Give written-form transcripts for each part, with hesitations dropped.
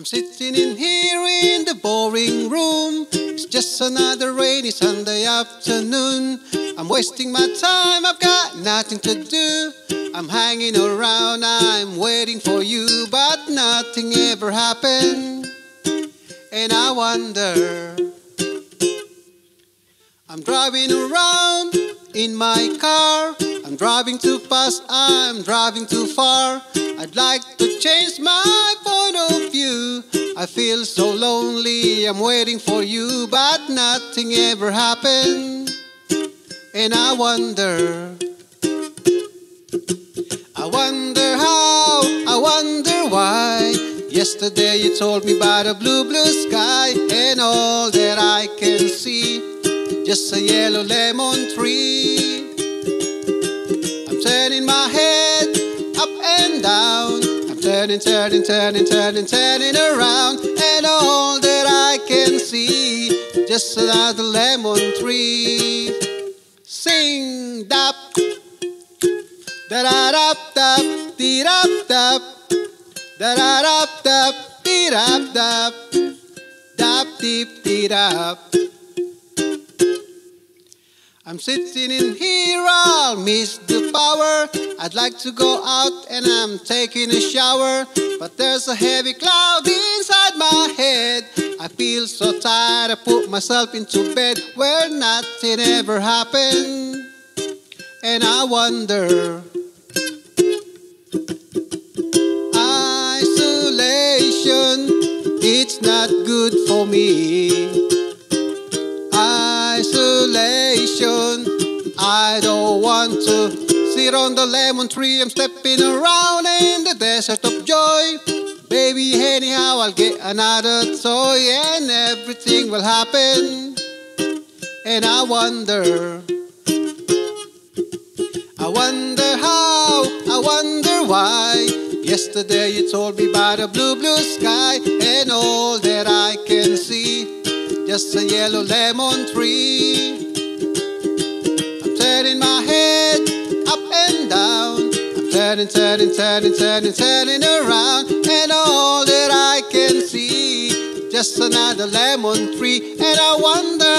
I'm sitting in here in the boring room. It's just another rainy Sunday afternoon. I'm wasting my time, I've got nothing to do. I'm hanging around, I'm waiting for you, but nothing ever happened. And I wonder, I'm driving around in my car. I'm driving too fast, I'm driving too far. I'd like to change my point of view. I feel so lonely, I'm waiting for you, but nothing ever happened. And I wonder how, I wonder why. Yesterday you told me about a blue, blue sky, and all that I can see, just a yellow lemon tree. I'm turning my head up and down. I'm turning around, and all that I can see, just another lemon tree. Sing dap, da da dap dap, dee dap dap, da da dap dap, dee dap dap, dap deep dee dap. I'm sitting in here, I'll miss the power. I'd like to go out and I'm taking a shower, but there's a heavy cloud inside my head. I feel so tired, I put myself into bed where nothing ever happened. And I wonder, isolation, it's not good for me. Isolation, I don't want to sit on the lemon tree. I'm stepping around in the desert of joy. Baby, anyhow, I'll get another toy and everything will happen. And I wonder how, I wonder why. Yesterday you told me about a blue, blue sky, and all that I can see, just a yellow lemon tree. I'm turning my head up and down. I'm turning around, and all that I can see, just another lemon tree. And I wonder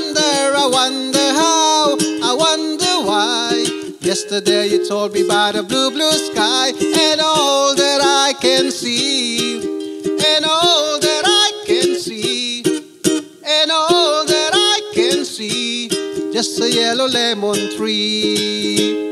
how, I wonder why. Yesterday you told me about a blue, blue sky, and all that I can see, and all that I can see, and all that I can see, just a yellow lemon tree.